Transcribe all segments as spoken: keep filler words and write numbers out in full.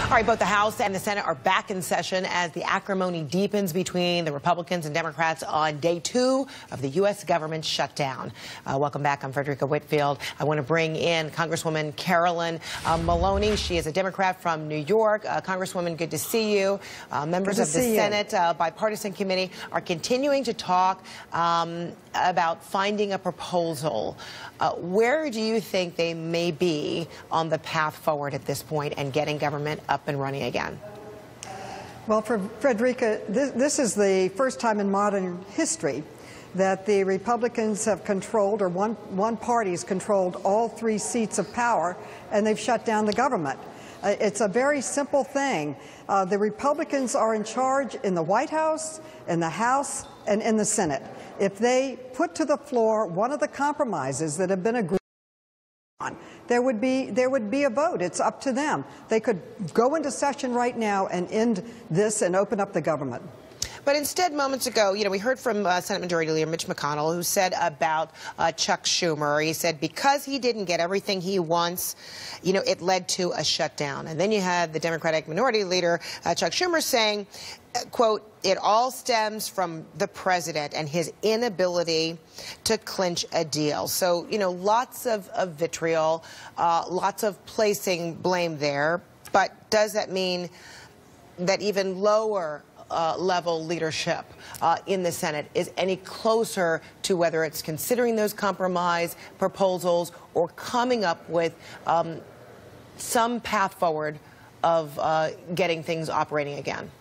All right, both the House and the Senate are back in session as the acrimony deepens between the Republicans and Democrats on day two of the U S government shutdown. Uh, welcome back. I'm Fredricka Whitfield. I want to bring in Congresswoman Carolyn uh, Maloney. She is a Democrat from New York. Uh, Congresswoman, good to see you. Uh, members of the Senate uh, bipartisan committee are continuing to talk um, about finding a proposal. Uh, where do you think they may be on the path forward at this point and getting government up and running again? Well, for Fredricka, this, this is the first time in modern history that the Republicans have controlled, or one, one party's controlled all three seats of power, and they've shut down the government. Uh, it's a very simple thing. Uh, the Republicans are in charge in the White House, in the House, and in the Senate. If they put to the floor one of the compromises that have been agreed on, there would be there would be a vote. It's up to them. They could go into session right now and end this and open up the government. But instead, moments ago, you know, we heard from uh, Senate Majority Leader Mitch McConnell, who said about uh, Chuck Schumer, he said because he didn't get everything he wants, you know, it led to a shutdown. And then you had the Democratic Minority Leader, uh, Chuck Schumer, saying, uh, quote, it all stems from the president and his inability to clinch a deal. So, you know, lots of, of vitriol, uh, lots of placing blame there. But does that mean that even lower Uh, level leadership uh, in the Senate is any closer to whether it's considering those compromise proposals or coming up with um, some path forward of uh, getting things operating again?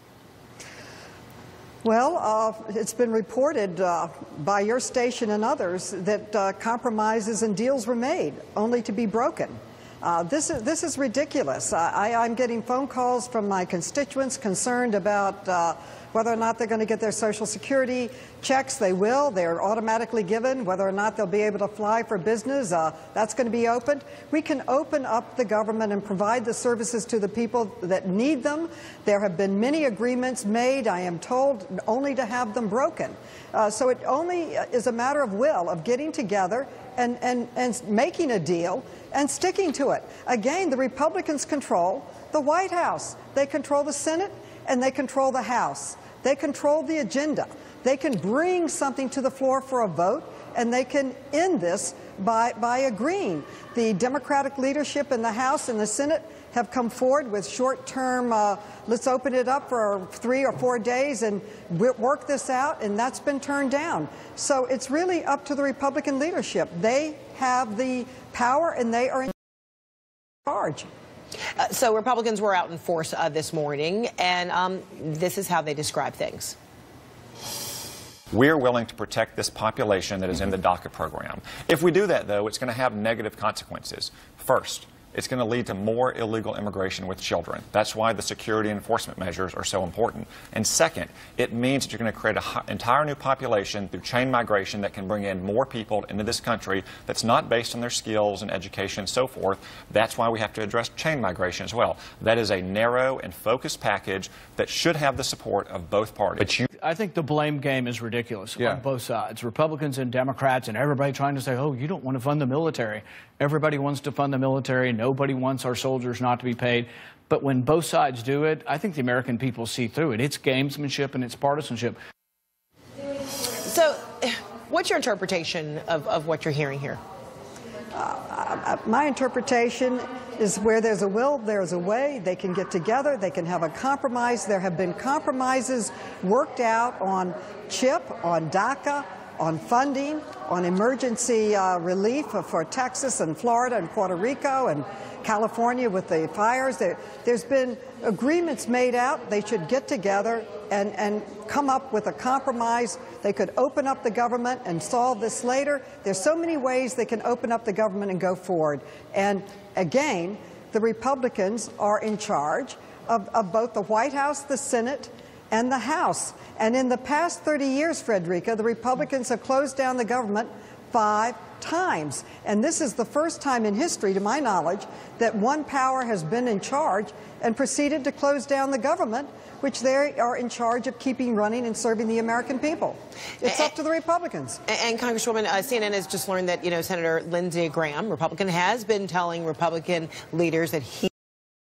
Well, uh, it's been reported uh, by your station and others that uh, compromises and deals were made, only to be broken. Uh, this is this is ridiculous. I, I'm getting phone calls from my constituents concerned about uh, whether or not they're going to get their Social Security checks. They will. They're automatically given. Whether or not they'll be able to fly for business, uh, that's going to be opened. We can open up the government and provide the services to the people that need them. There have been many agreements made, I am told, only to have them broken. Uh, so it only is a matter of will, of getting together and, and, and making a deal and sticking to it. Again, the Republicans control the White House. They control the Senate and they control the House. They control the agenda. They can bring something to the floor for a vote, and they can end this by, by agreeing. The Democratic leadership in the House and the Senate have come forward with short-term, uh, let's open it up for three or four days and work this out, and that's been turned down. So it's really up to the Republican leadership. They have the power, and they are in charge. Uh, so Republicans were out in force uh, this morning, and um, this is how they describe things. We're willing to protect this population that is in the DACA program. If we do that, though, it's going to have negative consequences. First, it's going to lead to more illegal immigration with children. That's why the security enforcement measures are so important. And second, it means that you're going to create an entire new population through chain migration that can bring in more people into this country that's not based on their skills and education and so forth. That's why we have to address chain migration as well. That is a narrow and focused package that should have the support of both parties. But you I think the blame game is ridiculous yeah. on both sides, Republicans and Democrats, and everybody trying to say, oh, you don't want to fund the military. Everybody wants to fund the military. Nobody wants our soldiers not to be paid. But when both sides do it, I think the American people see through it. It's gamesmanship and it's partisanship. So what's your interpretation of, of what you're hearing here? Uh, my interpretation is where there's a will, there's a way. They can get together. They can have a compromise. There have been compromises worked out on CHIP, on DACA, on funding, on emergency uh, relief for Texas and Florida and Puerto Rico and California with the fires. There, there's been agreements made out. They should get together and, and come up with a compromise. They could open up the government and solve this later. There's so many ways they can open up the government and go forward. And again, the Republicans are in charge of, of both the White House, the Senate, and the House. And in the past thirty years, Fredricka, the Republicans have closed down the government five times. And this is the first time in history, to my knowledge, that one power has been in charge and proceeded to close down the government, which they are in charge of keeping running and serving the American people. It's and, up to the Republicans. And, and Congresswoman, uh, C N N has just learned that, you know, Senator Lindsey Graham, Republican, has been telling Republican leaders that he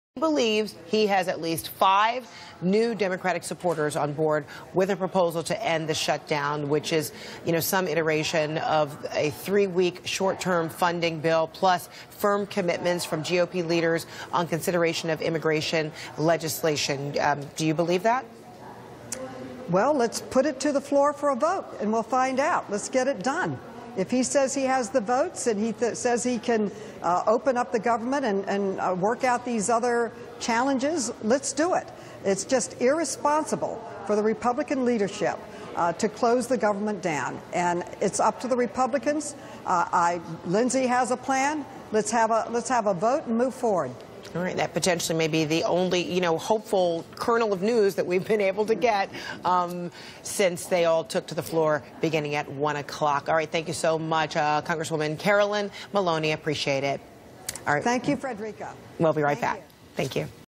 He believes he has at least five new Democratic supporters on board with a proposal to end the shutdown, which is, you know, some iteration of a three-week short-term funding bill, plus firm commitments from G O P leaders on consideration of immigration legislation. Um, do you believe that? Well, let's put it to the floor for a vote, and we'll find out. Let's get it done. If he says he has the votes and he th says he can uh, open up the government and, and uh, work out these other challenges, let's do it. It's just irresponsible for the Republican leadership uh, to close the government down. And it's up to the Republicans. Uh, I, Lindsey has a plan. Let's have a, let's have a vote and move forward. All right, that potentially may be the only, you know, hopeful kernel of news that we've been able to get um, since they all took to the floor beginning at one o'clock. All right, thank you so much, uh, Congresswoman Carolyn Maloney. Appreciate it. All right. Thank you, Fredricka. We'll be right Thank back. you. Thank you.